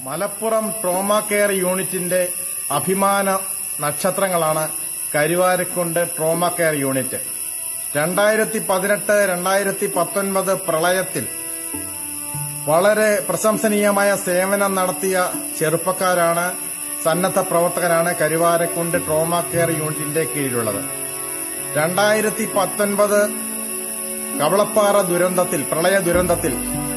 Malappuram trauma care യൂണിറ്റിന്റെ അഭിമാന നക്ഷത്രങ്ങളാണ് കരുവാരക്കുണ്ട് ട്രോമ കെയർ യൂണിറ്റ്. 2018-2019 പ്രളയത്തിൽ വളരെ പ്രശംസനീയമായ സേവനം നടത്തിയ ചെറുപ്പക്കാരാണ്, സന്നദ്ധ പ്രവർത്തകരാണ് കരുവാരക്കുണ്ട് ട്രോമ കെയർ യൂണിറ്റിന്റെ കീഴിലുള്ളത്. 2019 കവളപ്പാറ പ്രളയ ദുരന്തത്തിൽ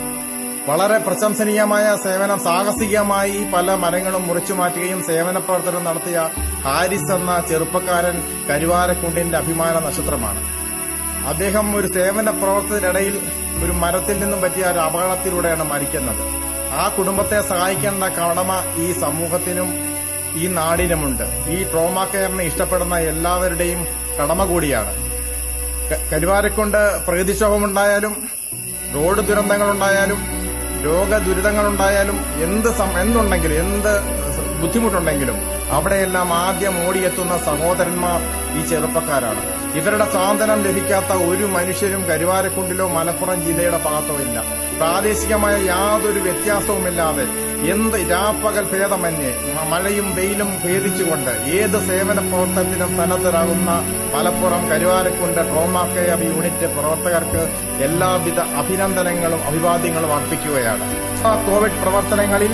വളരെ പ്രശംസനീയമായ സേവനം, സാഹസികമായി പല മരങ്ങളും മുറിച്ചുമാറ്റുകയും സേവന പ്രവർത്തനം നടത്തിയ ഹാരിസ് എന്ന ചെറുപ്പക്കാരൻ കരുവാരക്കുണ്ടിന്റെ അഭിമാന നക്ഷത്രമാണ്. അദ്ദേഹം ഒരു സേവന പ്രവർത്തനത്തിനിടയിൽ ഒരു മരത്തിൽ നിന്നും പറ്റിയ ഒരു അപകടത്തിലൂടെയാണ് മരിക്കുന്നത്. ആ കുടുംബത്തെ സഹായിക്കേണ്ട കടമ ഈ സമൂഹത്തിനും ഈ നാടിനുമുണ്ട്. ഈ ട്രോമ കെയറിനെ ഇഷ്ടപ്പെടുന്ന എല്ലാവരുടെയും കടമ കൂടിയാണ്. കരുവാരക്കുണ്ട് പ്രകൃതിക്ഷോഭമുണ്ടായാലും, റോഡ് ദുരന്തങ്ങളുണ്ടായാലും, രോഗദുരിതങ്ങളുണ്ടായാലും, എന്തുണ്ടെങ്കിലും, എന്ത് ബുദ്ധിമുട്ടുണ്ടെങ്കിലും അവിടെയെല്ലാം ആദ്യം ഓടിയെത്തുന്ന സഹോദരന്മാർ ഈ ചെറുപ്പക്കാരാണ്. ഇവരുടെ സാന്ത്വനം ലഭിക്കാത്ത ഒരു മനുഷ്യരും കരുവാരക്കുണ്ടിലോ മലപ്പുറം ജില്ലയുടെ ഭാഗത്തോ ഇല്ല. പ്രാദേശികമായ യാതൊരു വ്യത്യാസവുമില്ലാതെ എന്ത് രാപ്പകൽ ഭേദമന്യേ മഴയും വെയിലും ഭേദിച്ചുകൊണ്ട് ഏത് സേവന പ്രവർത്തനത്തിനും സന്നദ്ധരാകുന്ന Malappuram Karuvarakundu trauma care unit പ്രവർത്തകർക്ക് എല്ലാവിധ അഭിനന്ദനങ്ങളും അഭിവാദ്യങ്ങളും അർപ്പിക്കുകയാണ്. കോവിഡ് പ്രവർത്തനങ്ങളിൽ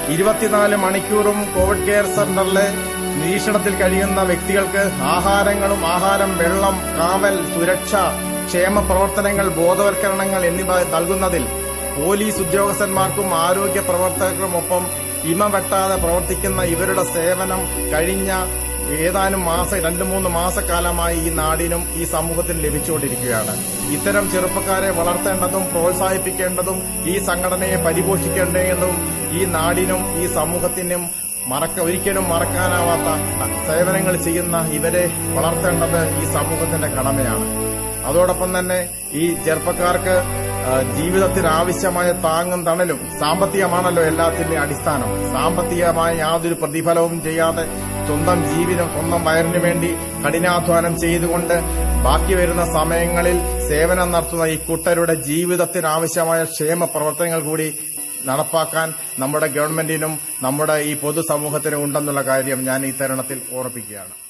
24 മണിക്കൂറും കോവിഡ് കെയർ സെന്ററിലെ നിരീക്ഷണത്തിൽ കഴിയുന്ന വ്യക്തികൾക്ക് ആഹാരം, വെള്ളം, കാവൽ, സുരക്ഷ, ക്ഷേമ പ്രവർത്തനങ്ങൾ, ബോധവൽക്കരണങ്ങൾ എന്നിവ നൽകുന്നതിൽ പോലീസ് ഉദ്യോഗസ്ഥന്മാർക്കും ആരോഗ്യ പ്രവർത്തകർക്കുമൊപ്പം ഇമവെട്ടാതെ പ്രവർത്തിക്കുന്ന ഇവരുടെ സേവനം കഴിഞ്ഞ ഏതാനും 2-3 മാസക്കാലമായി ഈ നാടിനും ഈ സമൂഹത്തിനും ലഭിച്ചുകൊണ്ടിരിക്കുകയാണ്. ഇത്തരം ചെറുപ്പക്കാരെ വളർത്തേണ്ടതും പ്രോത്സാഹിപ്പിക്കേണ്ടതും ഈ സംഘടനയെ പരിപോഷിക്കേണ്ടതും ഈ നാടിനും ഈ സമൂഹത്തിനും ഒരിക്കലും മറക്കാനാവാത്ത സേവനങ്ങൾ ചെയ്യുന്ന ഇവരെ വളർത്തേണ്ടത് ഈ സമൂഹത്തിന്റെ കടമയാണ്. അതോടൊപ്പം തന്നെ ഈ ചെറുപ്പക്കാർക്ക് ജീവിതത്തിന് ആവശ്യമായ താങ്ങും തണലും, സാമ്പത്തികമാണല്ലോ എല്ലാത്തിന്റെയും അടിസ്ഥാനം. സാമ്പത്തികമായ യാതൊരു പ്രതിഫലവും ചെയ്യാതെ സ്വന്തം ജീവിതം, സ്വന്തം വയറിനു വേണ്ടി കഠിനാധ്വാനം ചെയ്തുകൊണ്ട് ബാക്കി വരുന്ന സമയങ്ങളിൽ സേവനം നടത്തുന്ന ഈ കൂട്ടരുടെ ജീവിതത്തിന് ആവശ്യമായ ക്ഷേമ പ്രവർത്തനങ്ങൾ കൂടി നടപ്പാക്കാൻ നമ്മുടെ ഗവൺമെന്റിനും നമ്മുടെ ഈ പൊതുസമൂഹത്തിനും ഉണ്ടെന്നുള്ള കാര്യം ഞാൻ ഈ തരുണത്തിൽ ഓർമ്മിപ്പിക്കുകയാണ്.